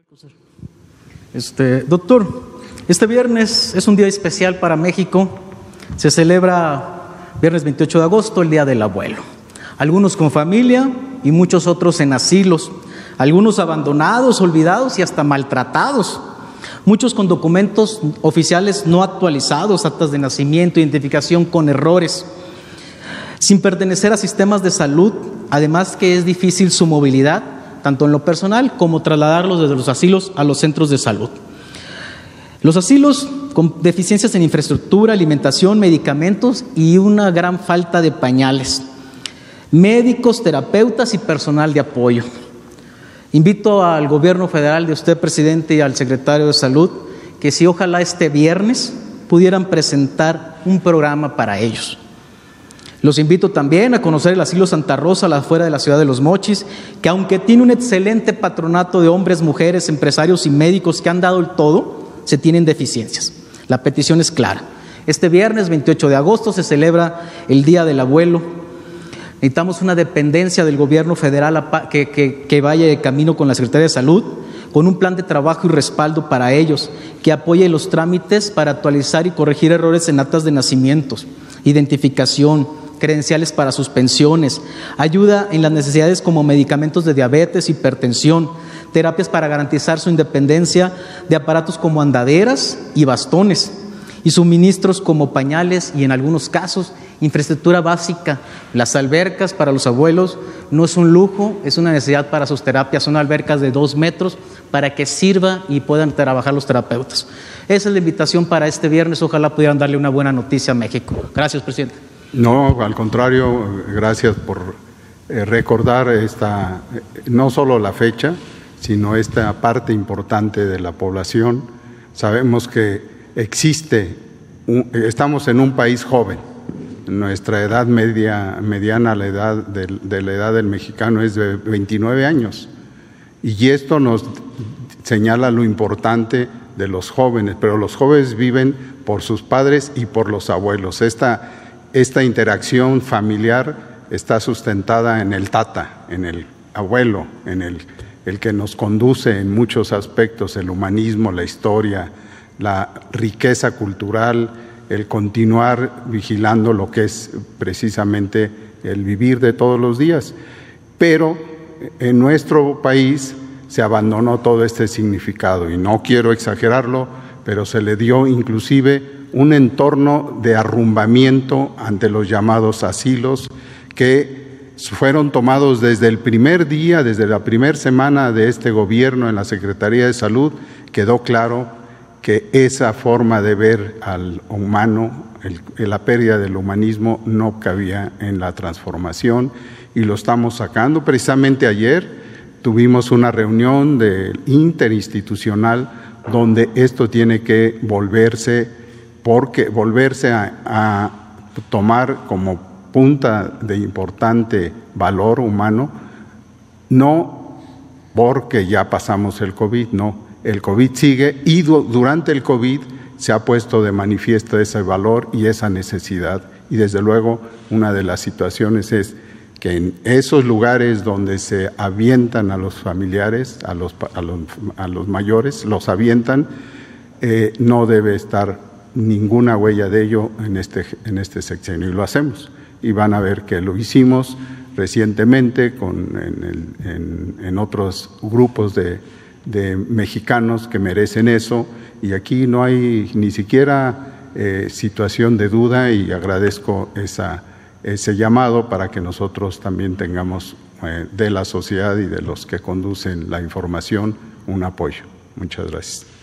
Doctor, este viernes es un día especial para México. Se celebra viernes 28 de agosto, el Día del Abuelo. Algunos con familia y muchos otros en asilos. Algunos abandonados, olvidados y hasta maltratados. Muchos con documentos oficiales no actualizados, actas de nacimiento, identificación con errores. Sin pertenecer a sistemas de salud, además que es difícil su movilidad, tanto en lo personal como trasladarlos desde los asilos a los centros de salud. Los asilos con deficiencias en infraestructura, alimentación, medicamentos y una gran falta de pañales, médicos, terapeutas y personal de apoyo. Invito al gobierno federal de usted, presidente, y al secretario de Salud, que si ojalá este viernes pudieran presentar un programa para ellos. Los invito también a conocer el asilo Santa Rosa, afuera de la ciudad de Los Mochis, que aunque tiene un excelente patronato de hombres, mujeres, empresarios y médicos que han dado el todo, se tienen deficiencias. La petición es clara. Este viernes 28 de agosto se celebra el Día del Abuelo. Necesitamos una dependencia del gobierno federal que vaya de camino con la Secretaría de Salud, con un plan de trabajo y respaldo para ellos, que apoye los trámites para actualizar y corregir errores en actas de nacimientos, identificación, credenciales para sus pensiones, ayuda en las necesidades como medicamentos de diabetes, hipertensión, terapias para garantizar su independencia de aparatos como andaderas y bastones, y suministros como pañales y en algunos casos infraestructura básica. Las albercas para los abuelos no es un lujo, es una necesidad para sus terapias. Son albercas de 2 metros para que sirva y puedan trabajar los terapeutas. Esa es la invitación para este viernes. Ojalá pudieran darle una buena noticia a México. Gracias, presidente. No, al contrario, gracias por recordar no solo la fecha, sino esta parte importante de la población. Sabemos que estamos en un país joven. Nuestra edad mediana, la edad de la edad del mexicano es de 29 años. Y esto nos señala lo importante de los jóvenes, pero los jóvenes viven por sus padres y por los abuelos. Esta interacción familiar está sustentada en el tata, en el abuelo, en el que nos conduce en muchos aspectos, el humanismo, la historia, la riqueza cultural, el continuar vigilando lo que es precisamente el vivir de todos los días. Pero en nuestro país se abandonó todo este significado, y no quiero exagerarlo, pero se le dio inclusive un entorno de arrumbamiento ante los llamados asilos, que fueron tomados desde el primer día, desde la primera semana de este gobierno en la Secretaría de Salud. Quedó claro que esa forma de ver al humano, la pérdida del humanismo, no cabía en la transformación, y lo estamos sacando. Precisamente ayer tuvimos una reunión interinstitucional donde esto tiene que volverse a tomar como punta de importante valor humano, no porque ya pasamos el COVID, no. El COVID sigue, y durante el COVID se ha puesto de manifiesto ese valor y esa necesidad. Y desde luego una de las situaciones es que en esos lugares donde se avientan a los familiares, a los mayores, los avientan, no debe estar ninguna huella de ello en este sexenio, y lo hacemos. Y van a ver que lo hicimos recientemente en otros grupos de mexicanos que merecen eso, y aquí no hay ni siquiera situación de duda, y agradezco ese llamado para que nosotros también tengamos de la sociedad y de los que conducen la información un apoyo. Muchas gracias.